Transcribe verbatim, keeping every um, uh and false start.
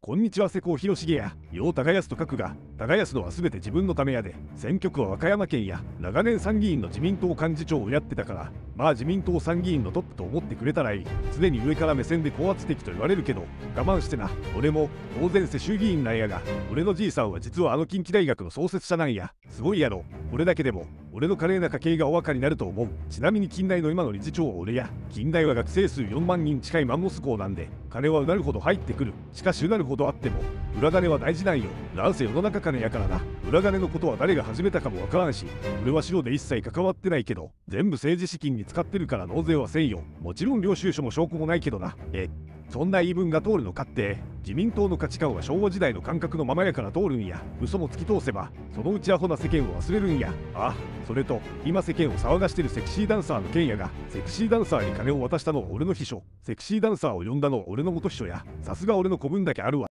こんにちは、瀬古広重や。よう耕すと書くが、耕すのはすべて自分のためやで。選挙区は和歌山県や、長年参議院の自民党幹事長をやってたから、まあ自民党参議院のトップと思ってくれたらいい。常に上から目線で高圧的と言われるけど、我慢してな。俺も、当然世襲議員なんやが、俺のじいさんは実はあの近畿大学の創設者なんや。すごいやろ。これだけでも、俺の華麗な家系がお分かりになると思う。ちなみに近大の今の理事長は俺や。近大は学生数よんまんにん近いマンモス校なんで、金はうなるほど入ってくる。しかしうなるほどあっても、裏金は大事なんよ。なんせ世の中金やからな。裏金のことは誰が始めたかもわからんし、俺は白で一切関わってないけど、全部政治資金に使ってるから納税はせんよ。もちろん領収書も証拠もないけどな。え、そんな言い分が通るのかって。自民党の価値観は昭和時代の感覚のままやから通るんや。嘘も突き通せば、そのうちアホな世間を忘れるんや。ああ、それと、今世間を騒がしてるセクシーダンサーの件やが、セクシーダンサーに金を渡したのは俺の秘書。セクシーダンサーを呼んだのは俺の元秘書や。さすが俺の子分だけあるわ。